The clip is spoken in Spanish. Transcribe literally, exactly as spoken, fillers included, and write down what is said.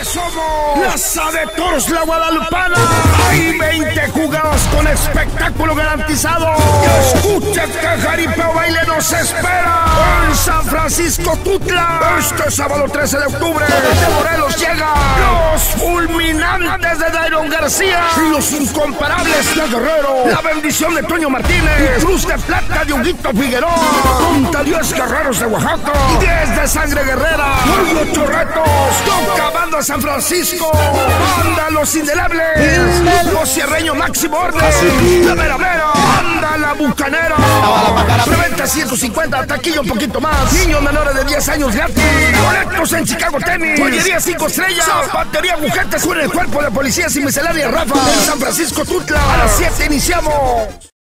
somos la Sabe Toros La Guadalupana. Hay veinte jugadas con espectáculo garantizado. Escucha que jaripeo baile nos espera en San Francisco Tutla. Este sábado trece de octubre desde Morelos llega los fulminantes de Dairon García, los incomparables de Guerrero, la bendición de Toño Martínez, Cruz de Plata de Huguito Figueroa, junto a diez guerreros de Oaxaca y diez de Sangre Guerrera. Muy ocho retos, toca banda San Francisco, banda Los Indelebles, los Sierreños Máximo Orden, la Mera Mera, banda La Bucanera. Preventa ciento cincuenta, taquilla un poquito más. Niños menores de diez años gratis. Boletos en Chicago Tenis, joyería cinco estrellas, batería, agujetes, con el cuerpo de policías y miscelánea Rafa. En San Francisco Tutla, a las siete iniciamos.